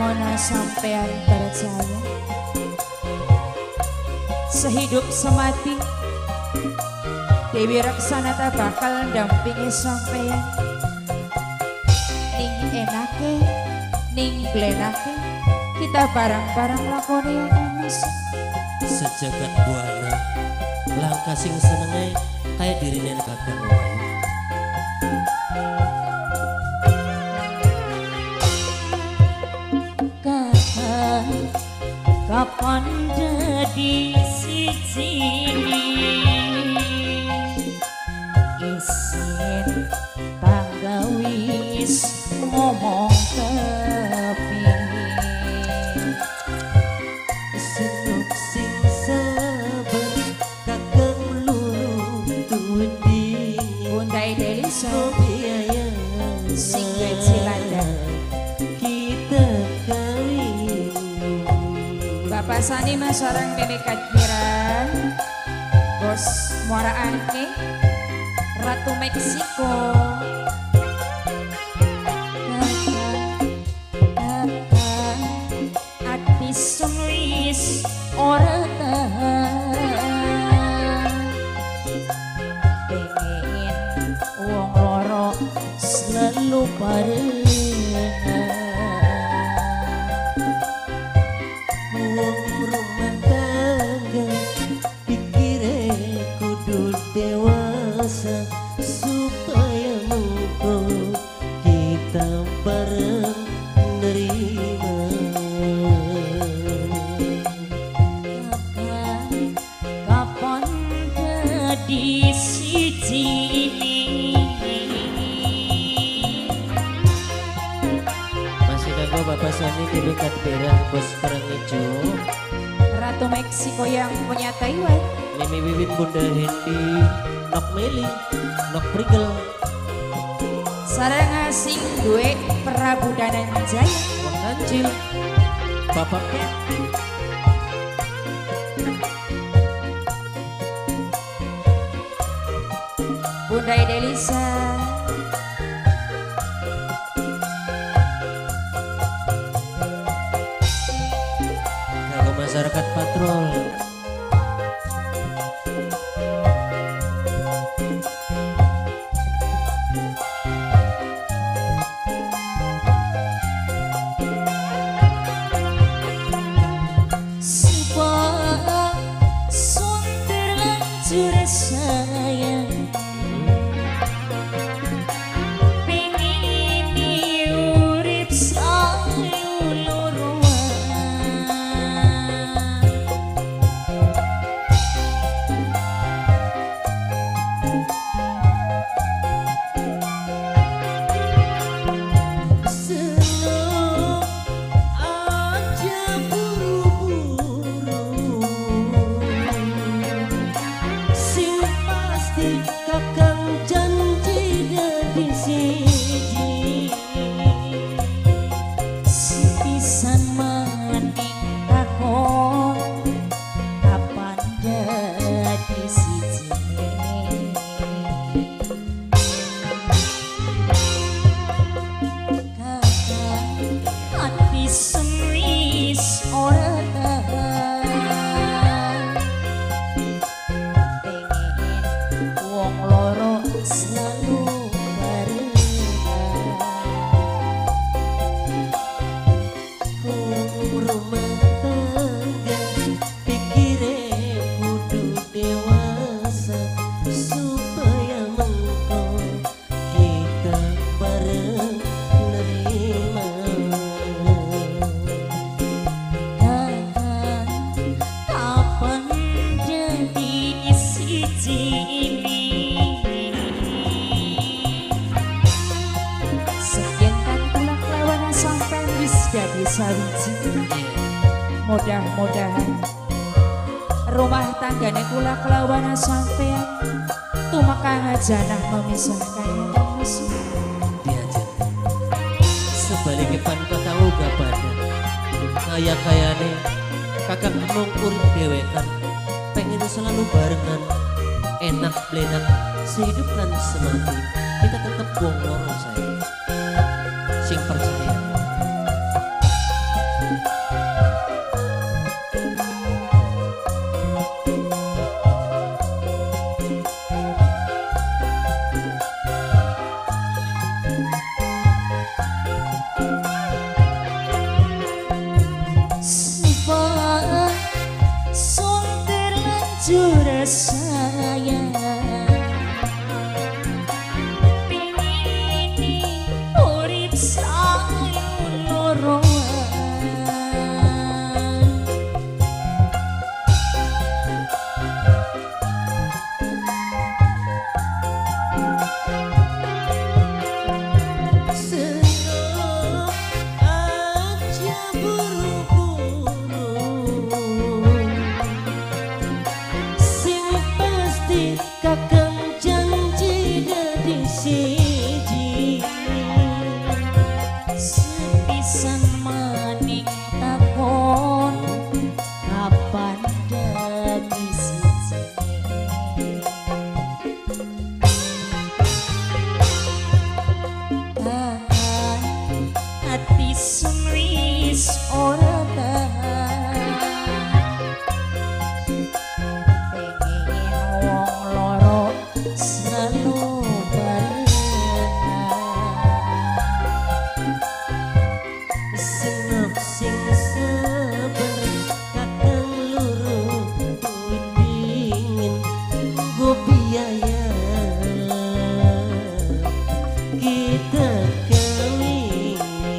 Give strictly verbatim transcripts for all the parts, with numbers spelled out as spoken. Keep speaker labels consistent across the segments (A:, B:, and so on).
A: lawana sampean percaya sehidup semati Dewi Raksana tak bakal dampingi sampean ning enake ning blenake kita barang-barang lakoni manis
B: sejagat buana langkah sing senenge kayak dirine kakang wae
A: kakang kapan jadi siji isin tanggawis ngomong tepi
B: senuk sing sabar kakang luru tundi
A: Bundai Delisa
B: biaya
A: sing Cilanda
B: kita kawin
A: Bapak Sani Mas orang Mimikat Miran Bos Muara Anke Ratu Meksiko Ati semlis ora tahan pengen wong loro selalu barengan
B: wong rumah tangga pikire kudu dewasa supaya mengko kita bareng nerima
A: kapan jadi siji
B: masih kanggo Bapak Sani di dekat Perah Bos Perang Ijo
A: Ratu Meksiko yang punya Taiwan
B: Mimi Wiwit Bunda Hendi Nok Meli Nok Prigel
A: sarang asing gue Prabu Dananjaya
B: Wong Kancil Bapak
A: Bunda Delisa
B: kanggo masyarakat patrol
A: sebuah sun terlanjur sayang pengen diurip saluluruan
B: seneng aja buru-buru sing pasti kakang janji dari siji
A: pisan maning takon kapan jadi siji kakang hati semris ora tahan pengen wong loro selalu barengan
B: rumah tangga pikire kudu dewasa supaya mengko kita bareng nerima
A: kapan jadi siji sekian kan tulak lawan sampai wis jadi sawiji mudah-mudahan rumah tanggane kula kelawan sampean tumakang janah memisahkan
B: diajar sebaliknya pan kau tahu gak pada kaya kayane kakak emong urip dewekan pengen selalu barengan enak blenak sehidup dan semati kita tetap wong loro saya sing percaya
A: sudah sayang pingin urip sayu loroan
B: Seneng aja buru-buru sing pasti kakang janji dadi siji
A: sepisan maning takon kapan dadi siji tahan hati semris ora tahan pengen wong loro selalu barengan
B: seneng sing sabar kakang loro dingin go biaya kita kawin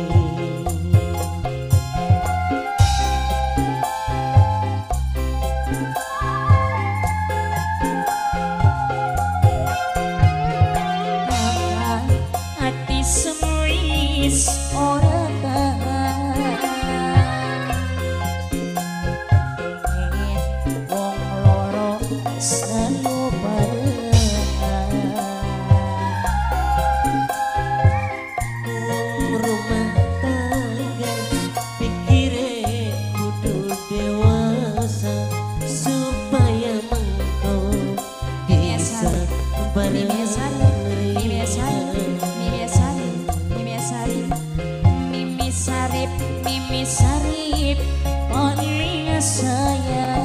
A: tahan hati semris ora tahan pengen wong loro selalu barengan
B: rumah tangga pikire kudu dewasa supaya mengkau bisa
A: Mimi Sarip, Mimi Sarip, Mimi Sarip, Mimi Sarip, Mimi Sarip, Mimi Sarip, Mimi Sarip, saya